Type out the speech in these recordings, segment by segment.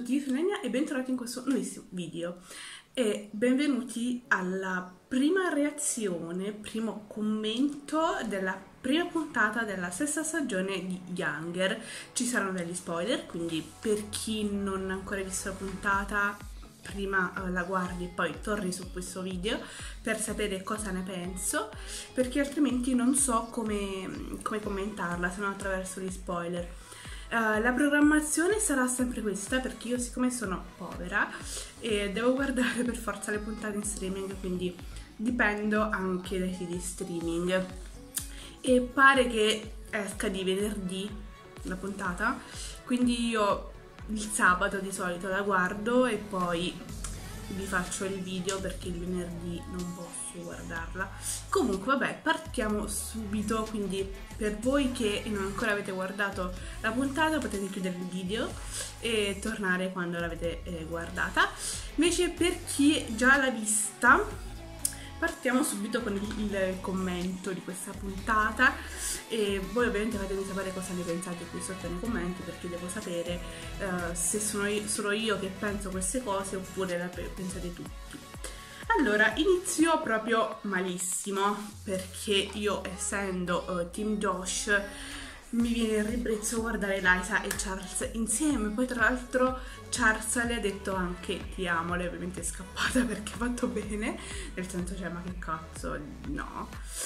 tutti, io sono Enya e bentornati in questo nuovissimo video e benvenuti alla prima reazione, primo commento della prima puntata della sesta stagione di Younger. Ci saranno degli spoiler, quindi per chi non ha ancora visto la puntata prima la guardi e poi torni su questo video per sapere cosa ne penso, perché altrimenti non so come commentarla se non attraverso gli spoiler. La programmazione sarà sempre questa, perché io, siccome sono povera e devo guardare per forza le puntate in streaming, quindi dipendo anche dai siti streaming, e pare che esca di venerdì la puntata, quindi io il sabato di solito la guardo e poi vi faccio il video perché il venerdì non posso guardarla. Comunque vabbè, partiamo subito, quindi per voi che non ancora avete guardato la puntata potete chiudere il video e tornare quando l'avete guardata. Invece per chi già l'ha vista partiamo subito con il commento di questa puntata e voi ovviamente fatemi sapere cosa ne pensate qui sotto nei commenti, perché devo sapere se sono io che penso queste cose oppure la pensate tutti. Allora, inizio proprio malissimo, perché io, essendo Team Josh, mi viene il ribrezzo guardare Liza e Charles insieme. Poi tra l'altro Charles le ha detto anche ti amo, lei ovviamente è scappata perché ha fatto bene, nel senso, cioè, ma che cazzo, no.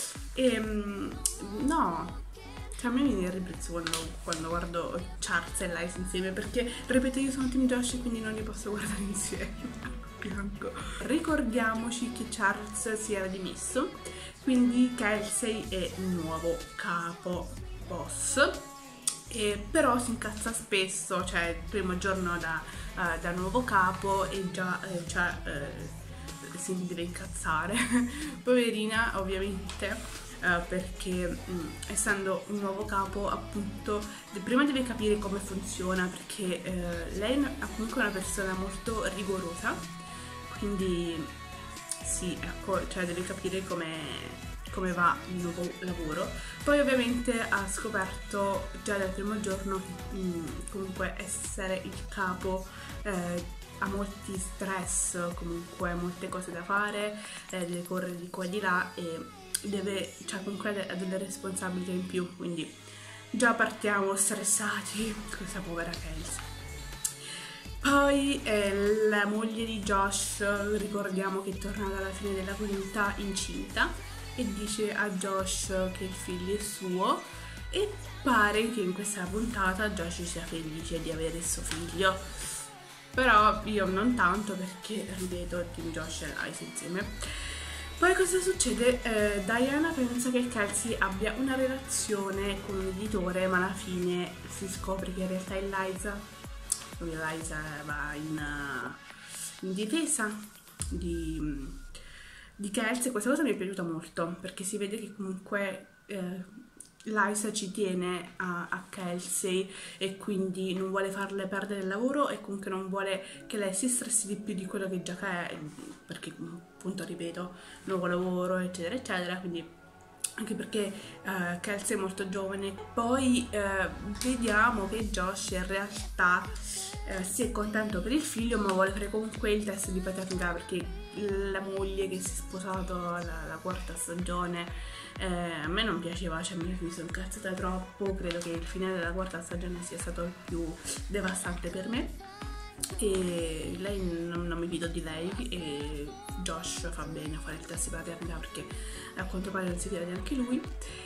No, cioè a me viene il ribrezzo quando guardo Charles e Liza insieme, perché, ripeto, io sono Team Josh e quindi non li posso guardare insieme. Bianco. Ricordiamoci che Charles si era dimesso, quindi Kelsey è il nuovo capo boss, però si incazza spesso, cioè il primo giorno da nuovo capo e già si deve incazzare. Poverina, ovviamente, perché essendo un nuovo capo, appunto, prima deve capire come funziona, perché lei è comunque una persona molto rigorosa, quindi sì, ecco, cioè deve capire come va il nuovo lavoro. Poi ovviamente ha scoperto già dal primo giorno che comunque essere il capo ha molti stress, comunque molte cose da fare, deve correre di qua e di là e cioè comunque ha delle responsabilità in più, quindi già partiamo stressati con questa povera Kelsey. Poi la moglie di Josh, ricordiamo che è tornata alla fine della quinta incinta e dice a Josh che il figlio è suo, e pare che in questa puntata Josh sia felice di avere suo figlio, però io non tanto, perché, ripeto, Team Josh e Liza insieme. Poi cosa succede? Diana pensa che Kelsey abbia una relazione con un editore, ma alla fine si scopre che in realtà è Liza. Liza va in difesa di Kelsey. Questa cosa mi è piaciuta molto, perché si vede che comunque Liza ci tiene a Kelsey e quindi non vuole farle perdere il lavoro, e comunque non vuole che lei si stressi di più di quello che già è, perché appunto, ripeto, nuovo lavoro eccetera eccetera, quindi anche perché Kelsey è molto giovane. Poi vediamo che Josh in realtà si è contento per il figlio, ma vuole fare comunque il test di paternità, perché la moglie che si è sposato alla quarta stagione a me non piaceva, cioè mi sono incazzata troppo. Credo che il finale della quarta stagione sia stato il più devastante per me e lei non mi fido di lei, e Josh fa bene a fare il test di paternità perché a quanto pare non si fida di anche lui.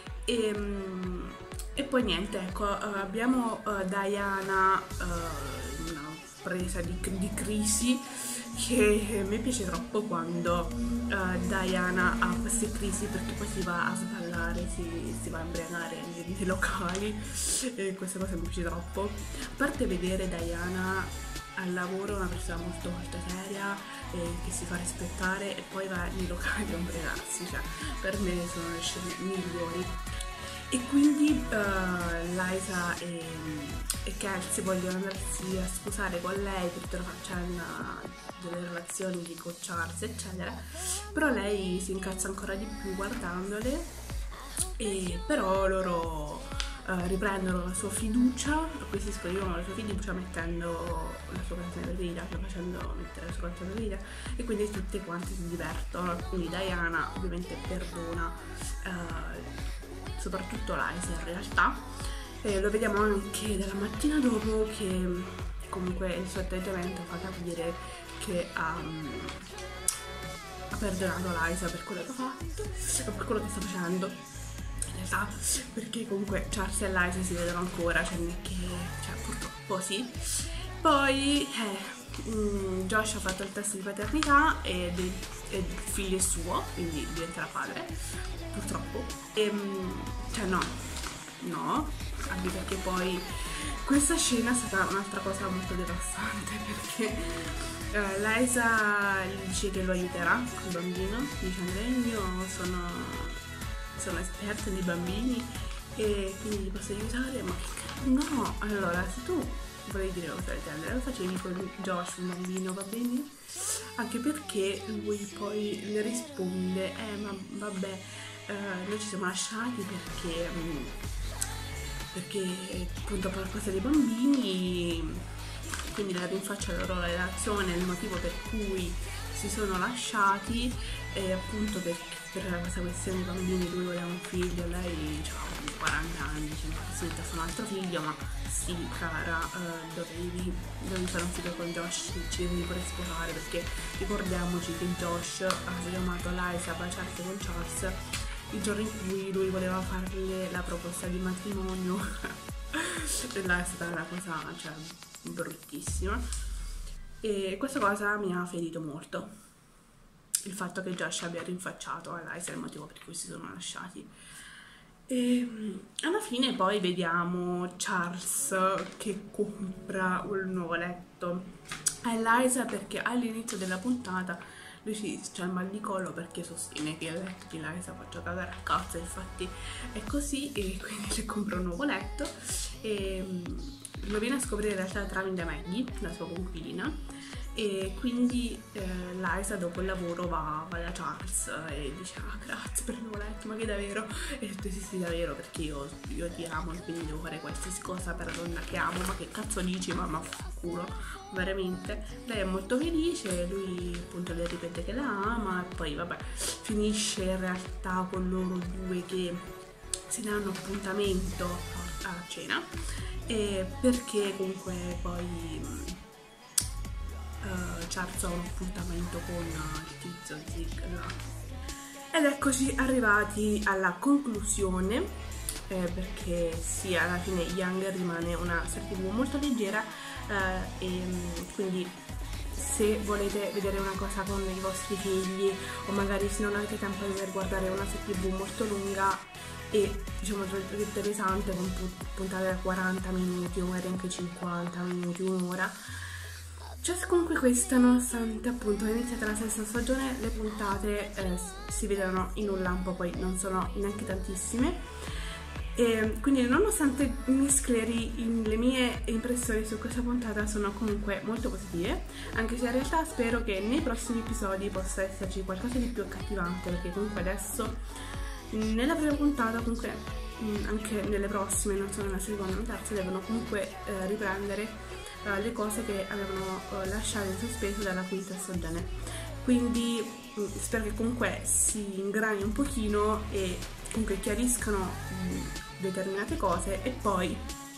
E poi niente, ecco, abbiamo Diana, una presa di crisi, che a me piace troppo quando Diana ha queste crisi, perché poi si va a sballare, si va a imbriagare nei locali, e questa cosa mi piace troppo. A parte vedere Diana al lavoro, una persona molto molto seria che si fa rispettare, e poi va nei locali a ubriacarsi, cioè per me sono le scene migliori. E quindi Liza e Kelsey vogliono andarsi a sposare con lei per tutta la faccenda delle relazioni di Charles eccetera, però lei si incazza ancora di più guardandole, e però loro riprendono la sua fiducia, acquisiscono la sua fiducia mettendo la sua cartella preferita, facendo mettere la sua cartella preferita, e quindi tutte quante si divertono. Quindi Diana ovviamente perdona soprattutto Liza in realtà, lo vediamo anche dalla mattina dopo che comunque il suo atteggiamento fa capire che ha perdonato Liza per quello che ha fatto e per quello che sta facendo in realtà, perché comunque Charles e Liza si vedono ancora, cioè non è che, cioè, purtroppo sì. Poi Josh ha fatto il test di paternità e il figlio è suo, quindi diventerà padre, purtroppo. E cioè no, anche perché poi questa scena è stata un'altra cosa molto devastante, perché Liza gli dice che lo aiuterà con il bambino, dicendo io sono esperta di bambini e quindi li posso aiutare, ma no, allora se tu volevi dire una cosa del genere lo facevi con Josh, un bambino, va bene? Anche perché lui poi le risponde ma vabbè, noi ci siamo lasciati perché appunto per la cosa dei bambini, quindi la rinfaccia la loro relazione, il motivo per cui si sono lasciati, e appunto per questa questione dei bambini. Lui voleva un figlio, lei ha 40 anni, diciamo che si mette a fare un altro figlio, ma sì cara, dovevi fare un figlio con Josh, ci devi pure sposare, perché ricordiamoci che Josh ha chiamato Liza a baciarsi con Charles il giorno in cui lui voleva farle la proposta di matrimonio e là è stata una cosa, cioè, bruttissima, e questa cosa mi ha ferito molto, il fatto che Josh abbia rinfacciato a Liza il motivo per cui si sono lasciati. E alla fine poi vediamo Charles che compra un nuovo letto a Liza, perché all'inizio della puntata lui c'ha il mal di collo perché sostiene che il letto di Liza faccia cagare a cazzo, infatti è così, e quindi le compra un nuovo letto e lo viene a scoprire in realtà tramite Maggie, la sua coinquilina, e quindi Liza dopo il lavoro va da Charles e dice grazie per il nuovo letto, ma che davvero? E detto sì davvero, perché io ti amo e quindi devo fare qualsiasi cosa per la donna che amo, ma che cazzo dici, ma culo, veramente. Lei è molto felice, lui appunto le ripete che la ama e poi vabbè finisce in realtà con loro due che si danno appuntamento a cena, perché comunque poi Charles ha un appuntamento con il tizio Zig là. Ed eccoci arrivati alla conclusione, perché sì, alla fine Younger rimane una serie TV molto leggera, e quindi se volete vedere una cosa con i vostri figli, o magari se non avete tempo di guardare una serie TV molto lunga e diciamo pesante, con puntate da 40 minuti o magari anche 50 minuti, un'ora, cioè comunque questa, nonostante appunto è iniziata la sesta stagione, le puntate si vedono in un lampo, poi non sono neanche tantissime, e quindi nonostante miscleri le mie impressioni su questa puntata sono comunque molto positive, anche se in realtà spero che nei prossimi episodi possa esserci qualcosa di più accattivante, perché comunque adesso nella prima puntata, comunque anche nelle prossime, non so nella seconda o terza, devono comunque riprendere le cose che avevano lasciato in sospeso dalla quinta stagione, quindi spero che comunque si ingrani un pochino e comunque chiariscano determinate cose, e poi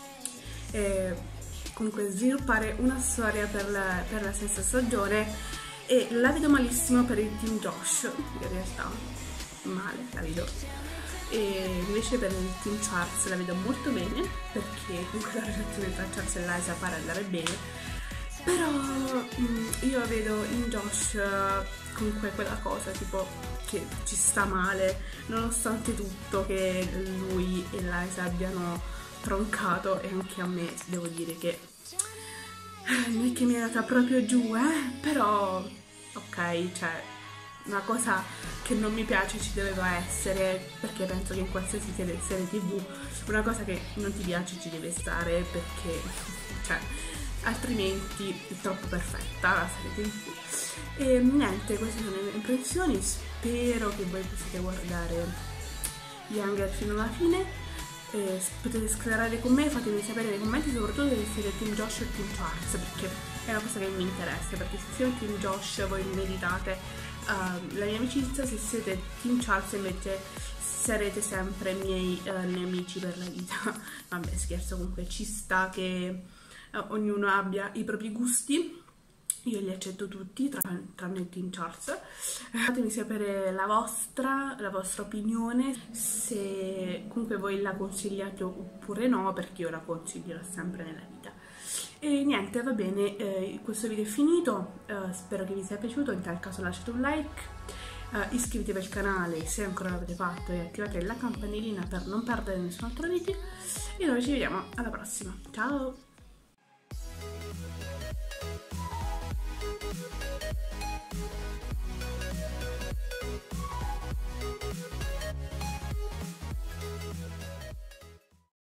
comunque sviluppare una storia per la sesta stagione. E la vedo malissimo per il team Josh, in realtà male la vedo, e invece per il team Charles la vedo molto bene, perché comunque la relazione tra Charles e Liza pare andare bene, però io vedo in Josh comunque quella cosa tipo che ci sta male, nonostante tutto che lui e Liza abbiano troncato, e anche a me devo dire che non è che mi è andata proprio giù, però ok, cioè una cosa che non mi piace ci doveva essere, perché penso che in qualsiasi serie TV una cosa che non ti piace ci deve stare, perché cioè altrimenti è troppo perfetta la serie TV. E niente, queste sono le mie impressioni, spero che voi possiate guardare Younger fino alla fine, potete sclerare con me, fatemi sapere nei commenti soprattutto se siete team Josh o team Charles, perché è una cosa che mi interessa, perché se siete team Josh voi meritate la mia amicizia, se siete team Charles invece sarete sempre miei nemici per la vita. Vabbè, scherzo, comunque ci sta che ognuno abbia i propri gusti. Io li accetto tutti, tranne il team Charles. Fatemi sapere la vostra opinione, se comunque voi la consigliate oppure no, perché io la consiglierò sempre nella vita. E niente, va bene, questo video è finito, spero che vi sia piaciuto, in tal caso lasciate un like, iscrivetevi al canale se ancora non l'avete fatto e attivate la campanellina per non perdere nessun altro video e noi ci vediamo alla prossima, ciao!